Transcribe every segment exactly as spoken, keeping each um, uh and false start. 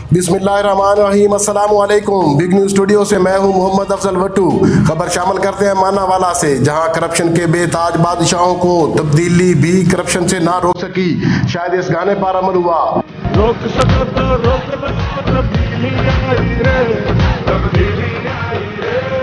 बिस्मिल्लाहिर्रहमानिर्रहीम, अस्सलामु अलैकुम। बिग न्यूज़ स्टूडियो से मैं हूं मोहम्मद अफजल वट्टू। खबर शामिल करते हैं मानावाला से, जहां करप्शन के बेताज बादशाहों को तब्दीली भी करप्शन से ना रोक सकी। शायद इस गाने पर अमल हुआ। रोक सको तो रोक लो, तब्दीली आई रे, तब्दीली आई रे,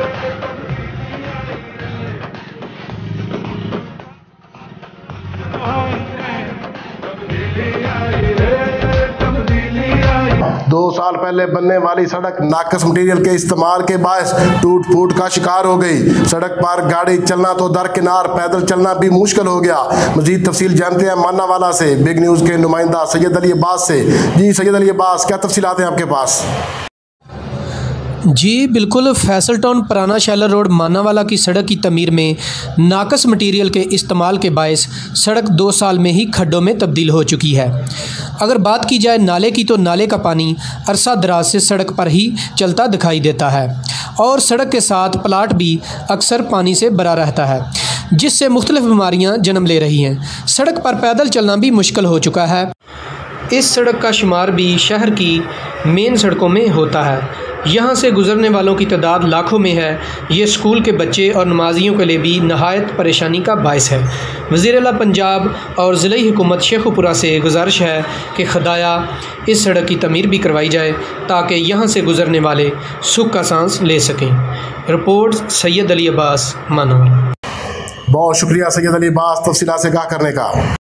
तब्दीली आई रे, तब्दीली आई। दो साल पहले बनने वाली सड़क नाकस मटीरियल के इस्तेमाल के बायस टूट फूट का शिकार हो गई। सड़क पर गाड़ी चलना तो दरकिनार, पैदल चलना भी मुश्किल हो गया। मजीद तफसील जानते हैं मानावाला से बिग न्यूज़ के नुमाइंदा सैयद अली अब्बास से। जी सैयद अली अब्बास, क्या तफसीलात हैं आपके पास? जी बिल्कुल, फैसल टाउन पुराना शैलर रोड मानावाला की सड़क की तमीर में नाकस मटीरियल के इस्तेमाल के बायस सड़क दो साल में ही खड्डों में तब्दील हो चुकी है। अगर बात की जाए नाले की, तो नाले का पानी अरसा दराज से सड़क पर ही चलता दिखाई देता है और सड़क के साथ प्लाट भी अक्सर पानी से भरा रहता है, जिससे मुख्तलिफ बीमारियाँ जन्म ले रही हैं। सड़क पर पैदल चलना भी मुश्किल हो चुका है। इस सड़क का शुमार भी शहर की मेन सड़कों में होता है। यहाँ से गुज़रने वालों की तादाद लाखों में है। ये स्कूल के बच्चे और नमाजियों के लिए भी नहायत परेशानी का बायस है। वज़ीर-ए-आला पंजाब और ज़िले हुकूमत शेखुपुरा से गुजारिश है कि खुदाया इस सड़क की तमीर भी करवाई जाए, ताकि यहाँ से गुज़रने वाले सुख का सांस ले सकें। रिपोर्ट सैयद अली अब्बास, मानावाला। बहुत शुक्रिया सैयद अली अब्बास तफसीलात से आगाह करने का।